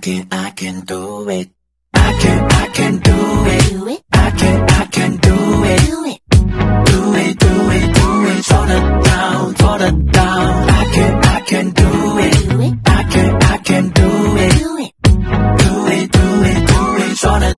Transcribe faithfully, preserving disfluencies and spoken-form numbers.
can, I can do it. I can, I can do it. Do it. I can, I can do it. Do it. Do it, do it, do it. For the down, for the